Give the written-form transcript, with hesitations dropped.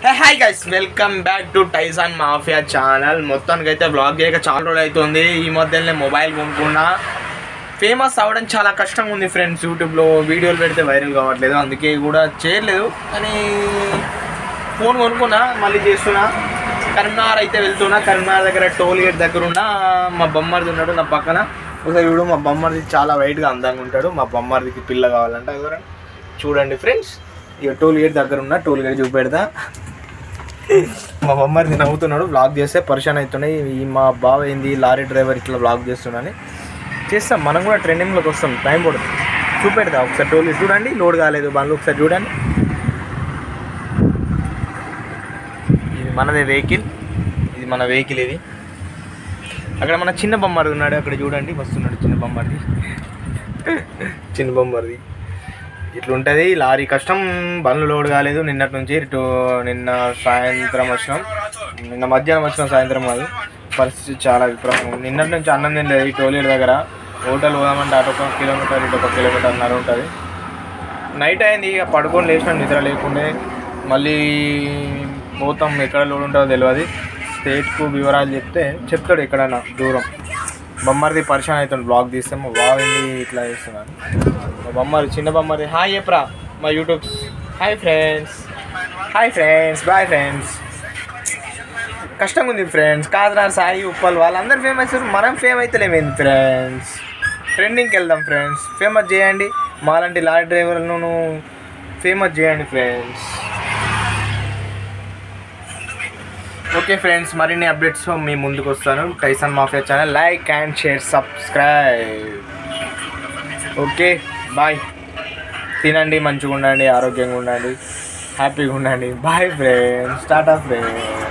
Hi guys, welcome back to Tyson mafia channel. మొత్తానికి అయితే blog చేయక చాలా రోజులు అవుతుంది. ఈ మధ్యనే మొబైల్ కొనుక్కున్నా. ఫేమస్ అవ్వడం చాలా కష్టంగా ఉంది ఫ్రెండ్స్. యూట్యూబ్లో వీడియోలు పెడితే వైరల్ కావట్లేదు, అందుకే కూడా చేయలేదు. కానీ ఫోన్ కొనుక్కున్నా, మళ్ళీ చేస్తున్నా. కరీంనగర్ అయితే వెళ్తున్నా. కరీంనగర్ దగ్గర టోల్ గేట్ దగ్గర ఉన్న మా బొమ్మర్ది ఉన్నాడు నా పక్కన. ఒకసారి చూడు, మా బొమ్మర్ది చాలా వైట్గా అందంగా ఉంటాడు. మా బొమ్మర్దికి పిల్ల కావాలంట. ఎవరైనా చూడండి ఫ్రెండ్స్, ఇక టోల్ గేట్ దగ్గర ఉన్న టోల్ గేట్ చూపెడతా. మా బొమ్మర్ది నవ్వుతున్నాడు. బ్లాగ్ చేస్తే పరిశాన్ అవుతున్నాయి. మా బావ ఏంది లారీ డ్రైవర్ ఇట్లా బ్లాగ్ చేస్తున్నాని చేస్తాం. మనం కూడా ట్రెండింగ్లోకి వస్తాం, టైం పడుతుంది. చూపెడతా ఒకసారి టోల్ గేట్ చూడండి. లోడ్ కాలేదు బండ్లు, ఒకసారి చూడండి. ఇది మనదే వెహికల్, ఇది మన వెహికల్. ఇది అక్కడ మన చిన్న బొమ్మర్ది ఉన్నాడు, అక్కడ చూడండి వస్తున్నాడు చిన్న బొమ్మర్ది. చిన్న బొమ్మర్ది ఇట్లుంటుంది లారీ కష్టం. బండ్లు లోడ్ కాలేదు నిన్నటి నుంచి. నిన్న సాయంత్రం వచ్చినాం, నిన్న మధ్యాహ్నం వచ్చినాం, సాయంత్రం కాదు. పరిస్థితి చాలా విపరీతంగా ఉంది. నిన్నటి నుంచి అన్నం తినలేదు. ఈ టోల్ గేట్ దగ్గర హోటల్ పోదామంటే అటు 1 కిలోమీటర్ ఇటు 1 కిలోమీటర్న్నర ఉంటుంది. నైట్ అయింది, ఇక పడుకొని లేచినాం నిద్ర లేకుండే. మళ్ళీ పోతాం, ఎక్కడ లోడ్ ఉంటుందో తెలియదు. స్టేట్కు వివరాలు చెప్తాడు ఎక్కడన్నా దూరం. బొమ్మర్ది పరిశాన్ అవుతాడు బ్లాగ్ తీస్తే. మా బాగుంది ఇట్లా చేస్తున్నాను. మా బొమ్మది చిన్న బొమ్మది హాయ్ చెప్పరా మా YouTube. Hi friends, hi friends, bye friends. కష్టంగా ఉంది ఫ్రెండ్స్. కాదరా సాయి ఉప్పల్ వాళ్ళందరూ ఫేమస్, మనం ఫేమ్ అవుతలేమేంది ఫ్రెండ్స్. ట్రెండింగ్కి వెళ్దాం ఫ్రెండ్స్. ఫేమస్ చేయండి, మాలాంటి లారీ డ్రైవర్లను ఫేమస్ చేయండి ఫ్రెండ్స్. ఓకే ఫ్రెండ్స్, మరిన్ని అప్డేట్స్ మీ ముందుకు వస్తాను. Tyson mafia channel like and share, subscribe. Okay bye. తినండి, మంచిగా ఉండండి, ఆరోగ్యంగా ఉండండి, హ్యాపీగా ఉండండి. బాయ్ ఫ్రెండ్స్, టాటా ఫ్రెండ్స్.